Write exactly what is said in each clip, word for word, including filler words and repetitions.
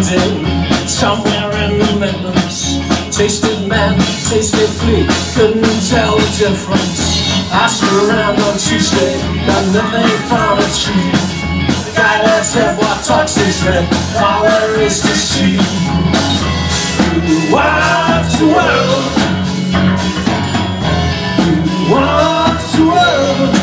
in somewhere in the Midlands. Tasted man, tasted flea, couldn't tell the difference. Asked around on Tuesday, got nothing from a tree. The guy that said what talks is red, all there is to see. Who wants the world? Who wants the world?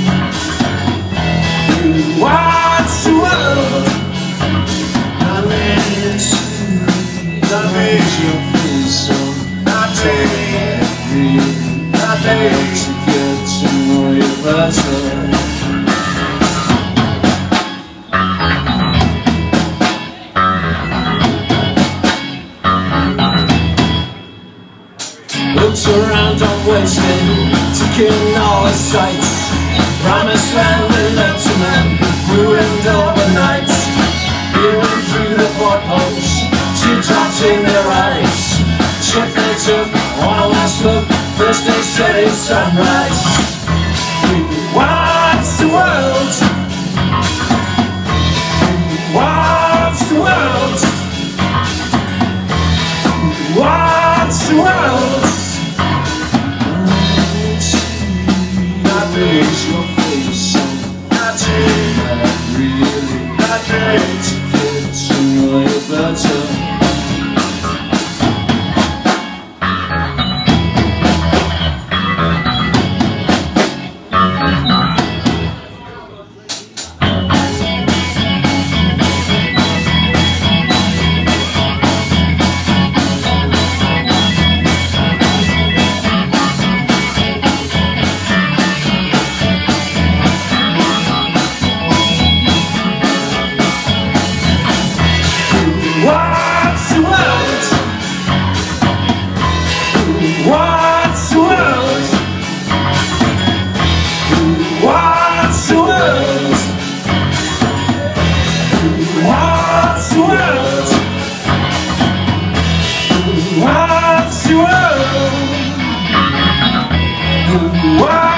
Who wants the world? I made it, I made you feel so. I take it, I made to get to know you better. Looked around, I'm wasted, taking all the sights. Promised land and led to men, ruined overnight. Peering through the portholes, teardrops in their eyes. Ship they took, one last look, first they said it's sunrise. Who wants the world? Who wants the world? Who wants the world? I raise your face, so I take that really. I hate to get to know you better. What's the world? What's the world? What's the world? What's the world? What's the world?